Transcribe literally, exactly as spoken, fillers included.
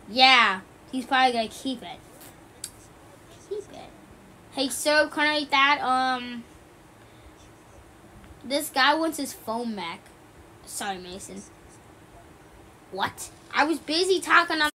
Yeah, he's probably gonna keep it. Keep it. Hey, sir, can I eat that? Um, this guy wants his phone back. Sorry, Mason. What? I was busy talking on